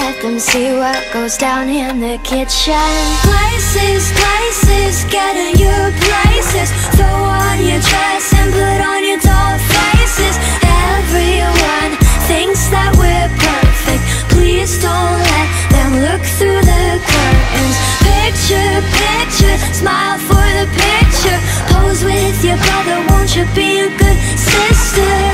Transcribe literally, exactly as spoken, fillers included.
let them see what goes down in the kitchen. Places, places, get in your places. Throw on your dress and put on your doll faces. Everyone thinks that we're perfect. Please don't let them look through the curtains. Picture, picture, smile for the picture. Pose with your brother, won't you be a good sister?